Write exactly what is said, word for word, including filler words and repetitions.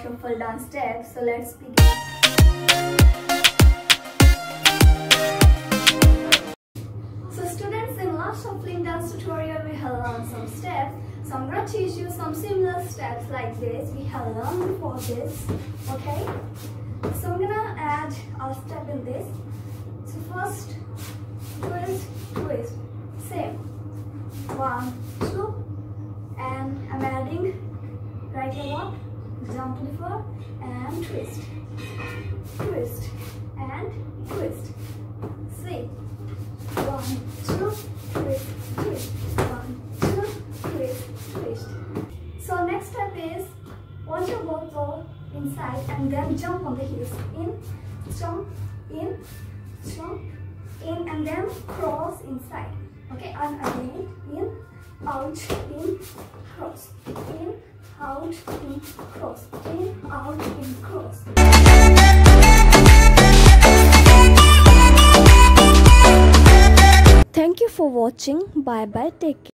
shuffle dance steps. So let's begin. So students, in last shuffling dance tutorial we have learned some steps. So I'm going to teach you some similar steps like this we have learned before this. Okay? So I'm going to add a step in this. So first, twist, twist. Same. One, two. And I'm adding right leg up, jump to the floor, and twist. Twist. And twist. See. One, two, twist, twist. One, two, twist, twist. So next step is, want your both go inside and then jump on the heels. In, jump, in, jump, in, and then cross inside. Okay, and again, in, out, in, cross. In, out, in, cross. In, out, in, cross. Thank you for watching. Bye bye. Take care.